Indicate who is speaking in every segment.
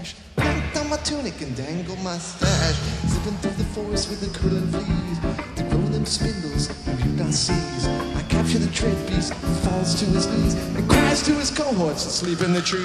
Speaker 1: cash. Yanked on my tunic and dangled my stash. Zipping through the forest with the krill and fleas. To grow them spindles and mute our seas. I capture the tread beast who falls to his knees and cries to his cohorts that sleep in the trees.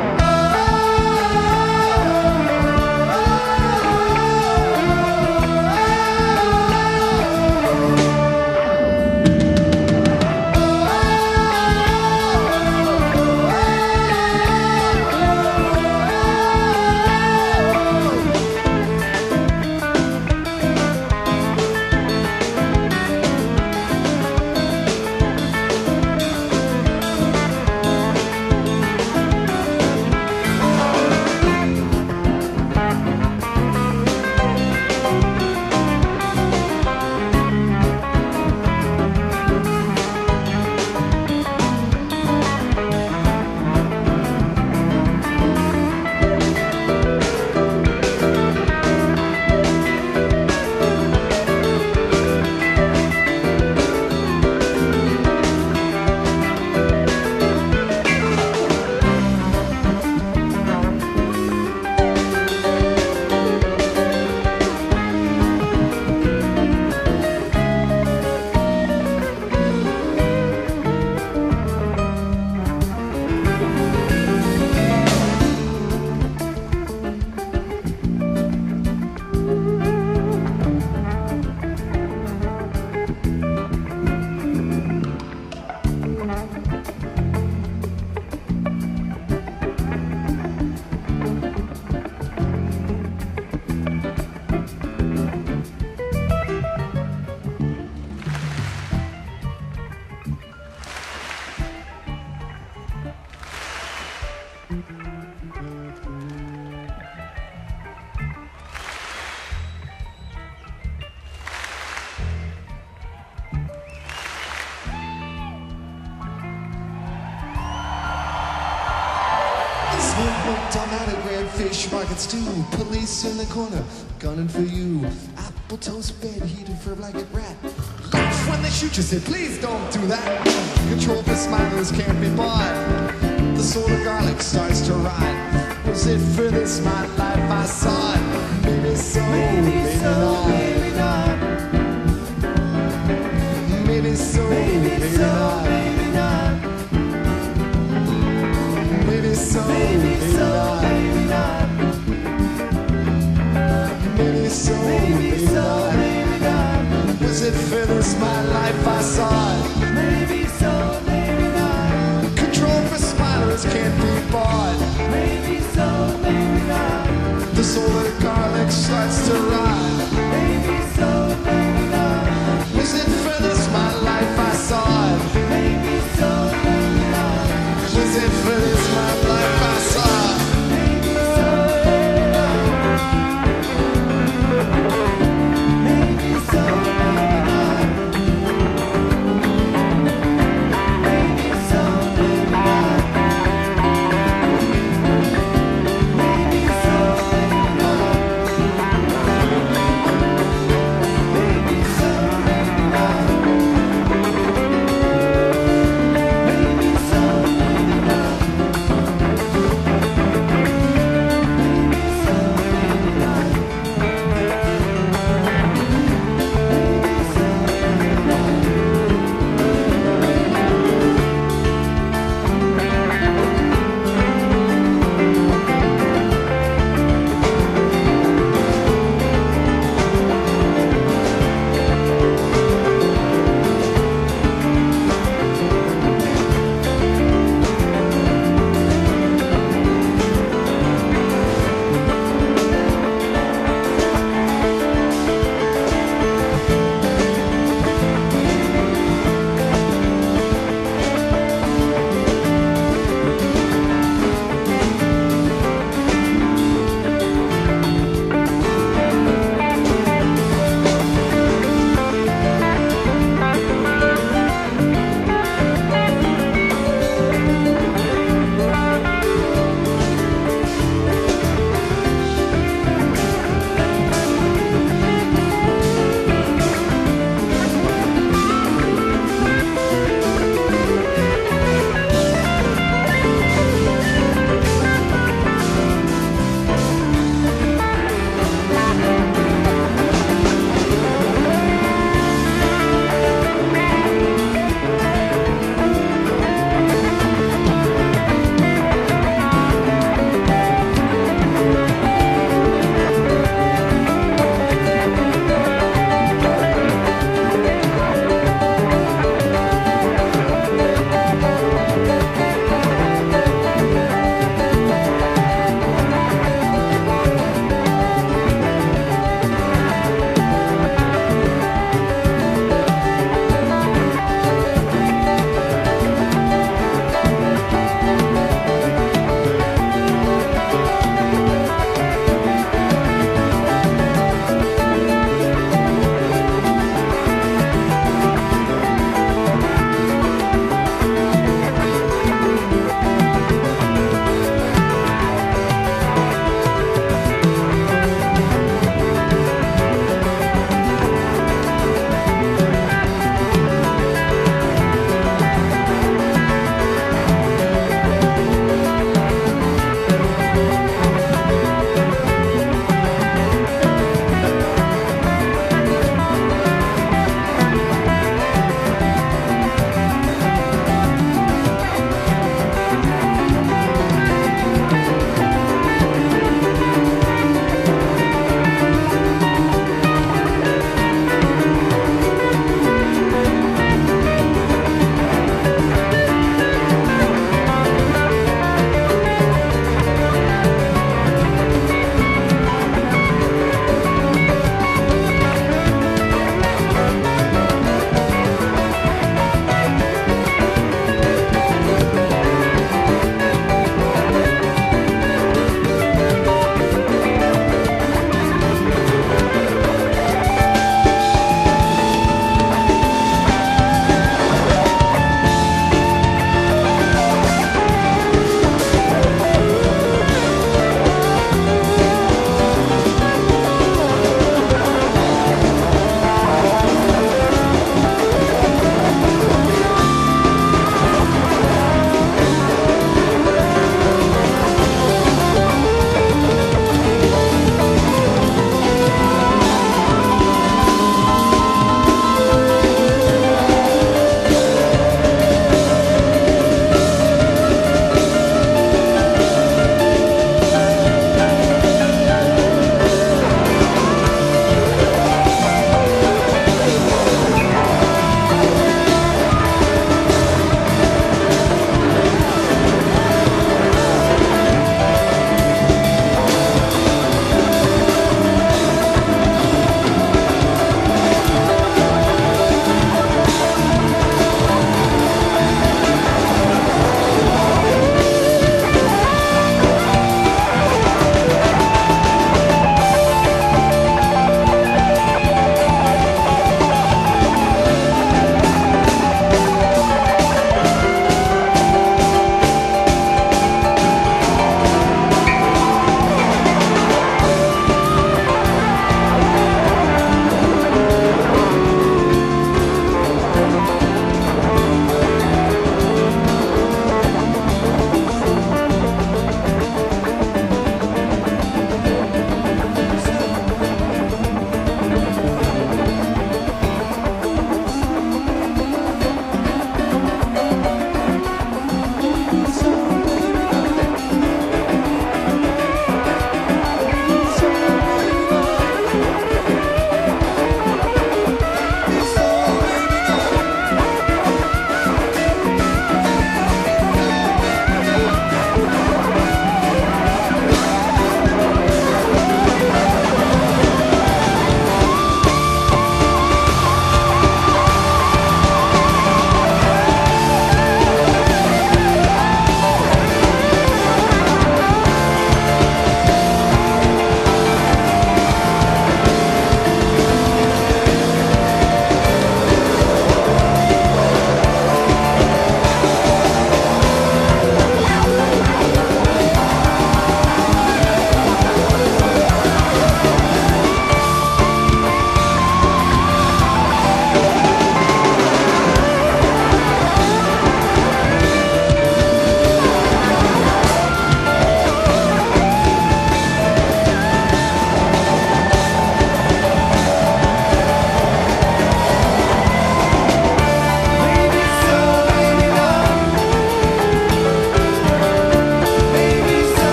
Speaker 1: Fish markets too, police in the corner, gunning for you. Apple toast bed heated for a blanket rat. Laugh when they shoot you, say please don't do that. Control for smilers can't be bought. The soul of garlic starts to rot. Was it for this my life I sought? Maybe so, maybe not.
Speaker 2: Maybe not.
Speaker 1: Maybe so, maybe not.
Speaker 2: Maybe not.
Speaker 1: Maybe so, maybe not. Maybe so, maybe not.
Speaker 2: Maybe not.
Speaker 1: Was it for this my life I saw?